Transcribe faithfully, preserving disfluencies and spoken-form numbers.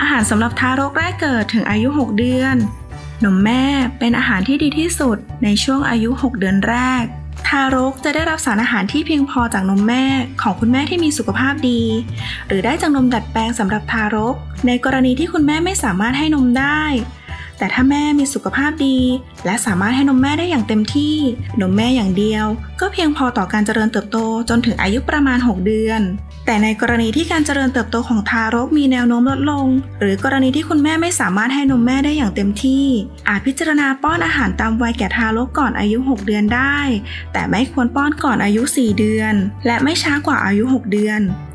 อาหารสำหรับทารกแรกเกิดถึงอายุหกเดือนนมแม่เป็นอาหารที่ดีที่สุดในช่วงอายุหกเดือนแรกทารกจะได้รับสารอาหารที่เพียงพอจากนมแม่ของคุณแม่ที่มีสุขภาพดีหรือได้จากนมดัดแปลงสำหรับทารกในกรณีที่คุณแม่ไม่สามารถให้นมได้แต่ถ้าแม่มีสุขภาพดีและสามารถให้นมแม่ได้อย่างเต็มที่นมแม่อย่างเดียวก็เพียงพอต่อการเจริญเติบโตจนถึงอายุประมาณหกเดือนแต่ในกรณีที่การเจริญเติบโตของทารกมีแนวโน้มลดลงหรือกรณีที่คุณแม่ไม่สามารถให้นมแม่ได้อย่างเต็มที่อาจพิจารณาป้อนอาหารตามวัยแก่ทารกก่อนอายุหกเดือนได้แต่ไม่ควรป้อนก่อนอายุสี่เดือนและไม่ช้ากว่าอายุหกเดือน